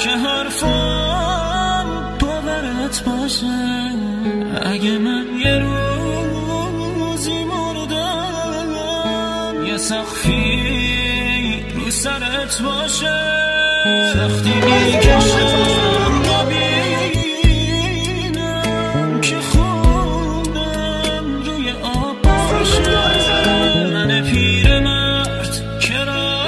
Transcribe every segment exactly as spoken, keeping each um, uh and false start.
که حرفم باورت باشه. اگه من یه روزی مردم یه سقفی رو سرت باشه. وقتی میکشم نبینم که خوندم روی آب باشه. من پیرمرد که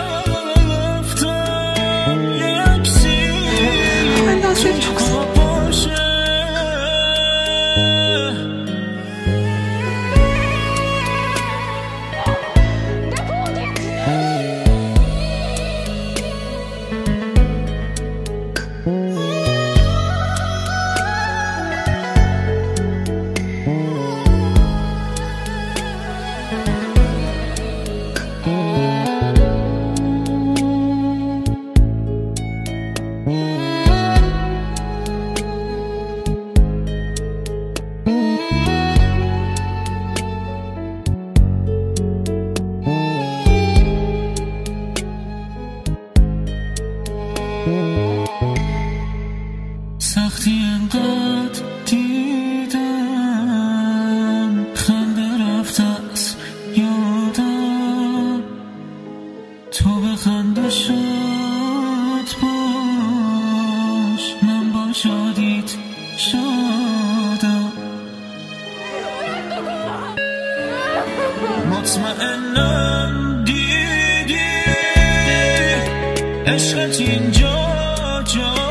رفتم یه عکسی رو باشه. سختی انقدر دیدم خنده رفت از یادم. تو بخند و شاد باش، من با شادیت شادم. مطمئنم دیدی عشقت اینجا جا